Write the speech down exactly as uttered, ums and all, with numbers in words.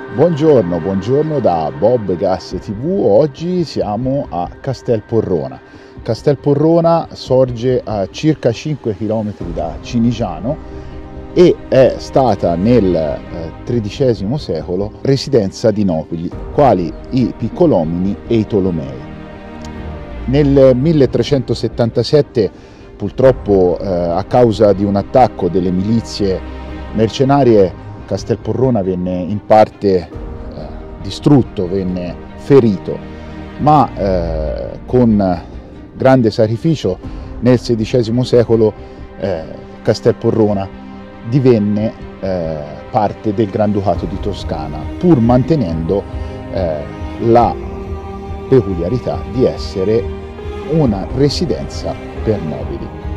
Buongiorno, buongiorno da Bob Gas tivù. Oggi siamo a Castelporrona. Castelporrona sorge a circa cinque chilometri da Cinigiano e è stata nel tredicesimo secolo residenza di nobili, quali i Piccolomini e i Tolomei. Nel milletrecentosettantasette, purtroppo eh, a causa di un attacco delle milizie mercenarie, Castelporrona venne in parte eh, distrutto, venne ferito, ma eh, con grande sacrificio nel sedicesimo secolo eh, Castelporrona divenne eh, parte del Granducato di Toscana, pur mantenendo eh, la peculiarità di essere una residenza per nobili.